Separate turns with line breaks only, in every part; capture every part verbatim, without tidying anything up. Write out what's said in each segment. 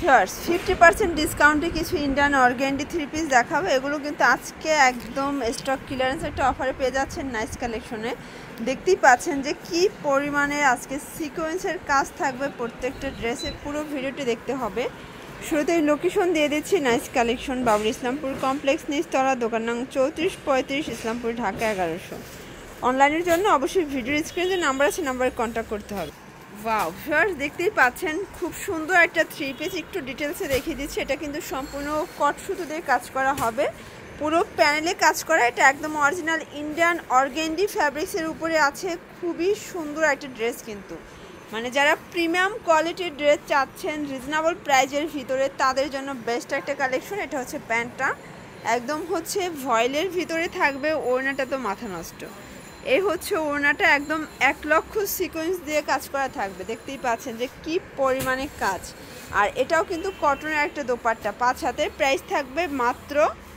Viewers fifty percent ডিসকাউন্টে কিছু Indian organdie three piece দেখাবো। এগুলো কিন্তু আজকে একদম স্টক ক্লিয়ারেন্স একটা অফারে পেয়ে যাচ্ছেন নাইস কালেকশনে। দেখতেই পাচ্ছেন যে কি পরিমাণে আজকে সিকোয়েন্সের কাজ থাকবে প্রত্যেকটা ড্রেসে। পুরো ভিডিওটি দেখতে হবে। শুরুতেই লোকেশন দিয়ে দিচ্ছি nice collection, Babul Islampur complex, নিচতলা, দোকান নং চৌত্রিশ পঁয়ত্রিশ, ইসলামপুর, ঢাকা এগারোশো। অনলাইনের জন্য অবশ্যই ভিডিওর স্ক্রিনে যে নাম্বার আছে নাম্বারে কন্ট্যাক্ট করতে হবে। ওয়াও ভিউয়ার্স দেখতেই পাচ্ছেন খুব সুন্দর একটা থ্রি পিস, একটু ডিটেলসে দেখিয়ে দিচ্ছি। এটা কিন্তু সম্পূর্ণ কট সুতো দিয়ে কাজ করা হবে, পুরো প্যানেলে কাজ করা। এটা একদম অরিজিনাল ইন্ডিয়ান অর্গ্যান্ডি ফ্যাব্রিক্সের উপরে আছে। খুবই সুন্দর একটা ড্রেস কিন্তু, মানে যারা প্রিমিয়াম কোয়ালিটির ড্রেস চাচ্ছেন রিজনেবল প্রাইজের ভিতরে তাদের জন্য বেস্ট একটা কালেকশন। এটা হচ্ছে প্যান্টটা, একদম হচ্ছে ভয়েলের ভিতরে থাকবে। ওড়নাটা তো মাথা নষ্ট। এই হচ্ছে ওড়নাটা, একদম এক লক্ষ সিকোয়েন্স দিয়ে কাজ করা থাকবে। দেখতেই পাচ্ছেন যে কি পরিমাণে কাজ। আর এটাও কিন্তু কটনের একটা দোপাট্টা, পাঁচ হাতের। প্রাইস থাকবে মাত্র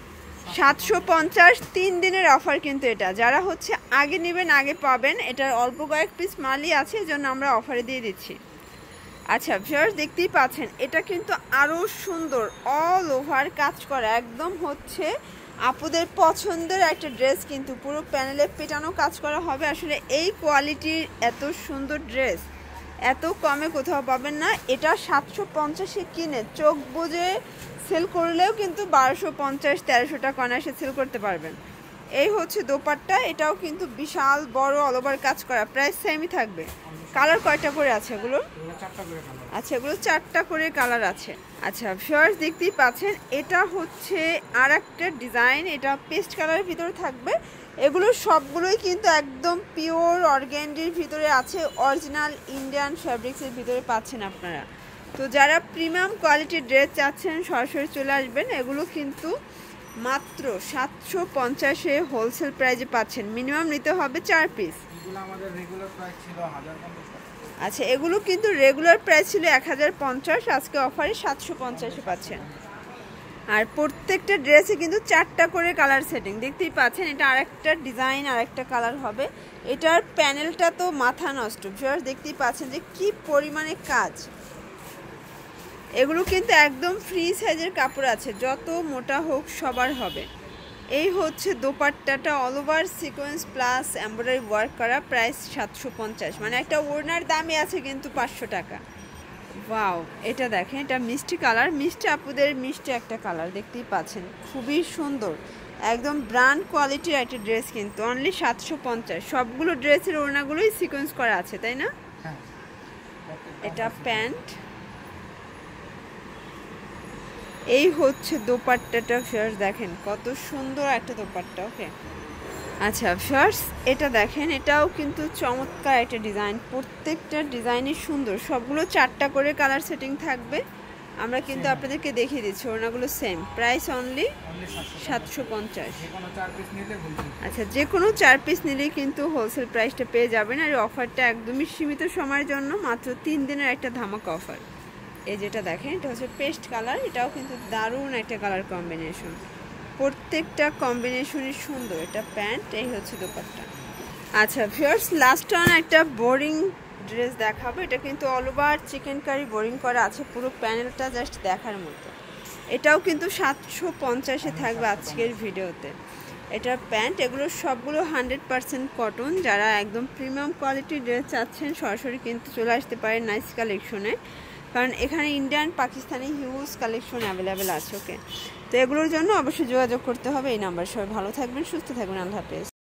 সাতশো পঞ্চাশ। তিন দিনের অফার কিন্তু এটা। যারা হচ্ছে আগে নেবেন আগে পাবেন। এটার অল্প কয়েক পিস মালই আছে, এজন্য আমরা অফারে দিয়ে দিচ্ছি। আচ্ছা ভিউয়ার্স দেখতেই পাচ্ছেন এটা কিন্তু আরও সুন্দর, অল ওভার কাজ করা, একদম হচ্ছে আপুদের পছন্দের একটা ড্রেস। কিন্তু পুরো প্যানেলে পেটানো কাজ করা হবে। আসলে এই কোয়ালিটির এত সুন্দর ড্রেস এত কমে কোথাও পাবেন না। এটা সাতশো পঞ্চাশে কিনে চোখ বুজে সেল করলেও কিন্তু বারোশো পঞ্চাশ তেরোশো টাকা অনায়াসে সেল করতে পারবেন। এই হচ্ছে দোপাট্টা, এটাও কিন্তু বিশাল বড় অল ওভার কাজ করা। প্রাইস সেমই থাকবে। কালার কয়টা করে আছে এগুলো? আচ্ছা এগুলো চারটা করে কালার আছে। আচ্ছা ভিউয়ার্স দেখতেই পাচ্ছেন এটা হচ্ছে আর একটা ডিজাইন। এটা পেস্ট কালারের ভিতরে থাকবে। এগুলো সবগুলোই কিন্তু একদম পিওর অর্গ্যান্ডির ভিতরে আছে, অরিজিনাল ইন্ডিয়ান ফ্যাব্রিক্সের ভিতরে পাচ্ছেন আপনারা। তো যারা প্রিমিয়াম কোয়ালিটির ড্রেস চাচ্ছেন সরাসরি চলে আসবেন। এগুলো কিন্তু মাত্র সাতশো পঞ্চাশে হোলসেল প্রাইজে পাচ্ছেন। মিনিমাম নিতে হবে চার পিস। আচ্ছা এগুলো কিন্তু রেগুলার প্রাইস ছিল এক হাজার পঞ্চাশ, আজকে অফারে সাতশো পঞ্চাশে পাচ্ছেন। আর প্রত্যেকটা ড্রেসে কিন্তু চারটা করে কালার সেটিং। দেখতেই পাচ্ছেন এটা আরেকটা ডিজাইন, আরেকটা কালার হবে। এটার প্যানেলটা তো মাথা নষ্ট। ভিউয়ার্স দেখতেই পাচ্ছেন যে কি পরিমাণে কাজ। এগুলো কিন্তু একদম ফ্রি সাইজের কাপড় আছে, যত মোটা হোক সবার হবে। এই হচ্ছে দোপাট্টাটা, all over sequence plus embroidery work করা। প্রাইস সাতশো পঞ্চাশ, মানে একটা ওড়নার দামই আছে কিন্তু পাঁচশো টাকা। ওয়াও এটা দেখেন, এটা মিষ্টি কালার, মিষ্টি আপুদের মিষ্টি একটা কালার। দেখতেই পাচ্ছেন খুবই সুন্দর, একদম ব্র্যান্ড কোয়ালিটির একটা ড্রেস কিন্তু অনলি সাতশো পঞ্চাশ। সবগুলো ড্রেসের ওড়নাগুলোই সিকোয়েন্স করা আছে, তাই না? এটা প্যান্ট, এই হচ্ছে দোপাট্টাটা। ফিয়ার্স দেখেন কত সুন্দর একটা দোপাট্টা। ওকে আচ্ছা ফিয়ার্স এটা দেখেন, এটাও কিন্তু চমৎকার একটা ডিজাইন। প্রত্যেকটা ডিজাইনই সুন্দর, সবগুলো চারটা করে কালার সেটিং থাকবে। আমরা কিন্তু আপনাদেরকে দেখিয়ে দিচ্ছি। ওড়নাগুলো সেম, প্রাইস অনলি সাতশো পঞ্চাশ। আচ্ছা যে কোনো চার পিস নিলেই কিন্তু হোলসেল প্রাইসটা পেয়ে যাবেন। আর এই অফারটা একদমই সীমিত সময়ের জন্য, মাত্র তিন দিনের একটা ধামাকা অফার। এই যেটা দেখেন এটা হচ্ছে পেস্ট কালার, এটাও কিন্তু দারুণ একটা কালার কম্বিনেশন। প্রত্যেকটা কম্বিনেশনই সুন্দর। এটা প্যান্ট, এই হচ্ছে দোপাট্টা। আচ্ছা ভিউয়ার্স লাস্ট ওয়ান একটা বোরিং ড্রেস দেখাবো। এটা কিন্তু all over chikankari boring করা আছে, পুরো প্যানেলটা জাস্ট দেখার মতো। এটাও কিন্তু সাতশো পঞ্চাশে থাকবে আজকের ভিডিওতে। এটার প্যান্ট, এগুলো সবগুলো হান্ড্রেড পারসেন্ট কটন। যারা একদম প্রিমিয়াম কোয়ালিটির ড্রেস চাচ্ছেন সরাসরি কিন্তু চলে আসতে পারেন নাইস কালেকশনে, কারণ এখানে Indian Pakistani huge collection available আছে। ওকে তো এগুলোর জন্য অবশ্যই যোগাযোগ করতে হবে এই নাম্বার। সবাই ভালো থাকবেন, সুস্থ থাকবেন, আল্লাহ হাফেজ।